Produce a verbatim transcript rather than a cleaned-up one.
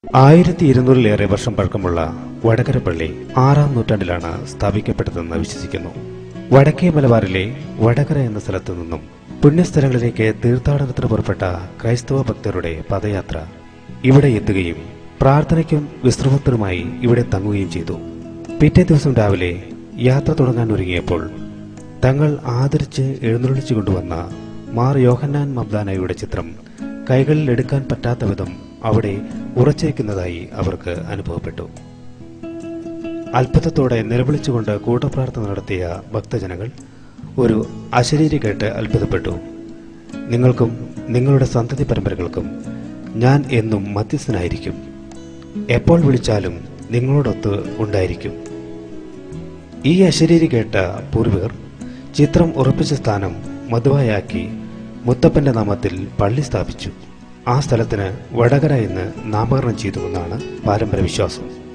ആയിരത്തി ഇരുന്നൂറിലേറെ വർഷം പഴക്കമുള്ള വടകര പള്ളി ആറാം നൂറ്റാണ്ടിലാണ് സ്ഥാപിക്കപ്പെട്ടതെന്ന് വിശ്വസിക്കുന്നു. വടക്കേ മലബാറിലെ വടകര എന്ന സ്ഥലത്തു നിന്നും പുണ്യസ്ഥലങ്ങളിലേക്ക് തീർത്ഥാടനത്തിന് പുറപ്പെട്ട ക്രൈസ്തവ ഭക്തരുടെ പദയാത്ര ഇവിടെ എത്തുകയും പ്രാർത്ഥനയ്ക്കും വിശ്രമത്തിനുമായി ഇവിടെ തങ്ങുകയും ചെയ്തു. പിറ്റേ ദിവസം രാവിലെ യാത്ര തുടങ്ങാൻ ഒരുങ്ങിയപ്പോൾ തങ്ങൾ ആദരിച്ച് എഴുന്നള്ളിച്ചു കൊണ്ടുവന്ന മാർ യോഹന്നാൻ മബ്ദാനയുടെ ചിത്രം കൈകളിൽ എടുക്കാൻ പറ്റാത്ത വിധം അവിടെ ഉറച്ചേക്കുന്നതായി അവർക്ക് അനുഭവപ്പെട്ടു. അത്ഭുതത്തോടെ നിലവിളിച്ചുകൊണ്ട് കൂട്ടപ്രാർത്ഥന നടത്തിയ ഭക്തജനങ്ങൾ ഒരു അശരീരി കേട്ട് അത്ഭുതപ്പെട്ടു. നിങ്ങൾക്കും നിങ്ങളുടെ സന്തതി പരമ്പരകൾക്കും ഞാൻ എന്നും മധ്യസ്ഥനായിരിക്കും, എപ്പോൾ വിളിച്ചാലും നിങ്ങളോടൊത്ത് ഉണ്ടായിരിക്കും. ഈ അശരീരി കേട്ട പൂർവികർ ചിത്രം ഉറപ്പിച്ച സ്ഥാനം മധുവായാക്കി മുത്തപ്പന്റെ നാമത്തിൽ പള്ളി സ്ഥാപിച്ചു. ആ സ്ഥലത്തിന് വടകര എന്ന് നാമകരണം ചെയ്തുവെന്നാണ് പാരമ്പര്യ വിശ്വാസം.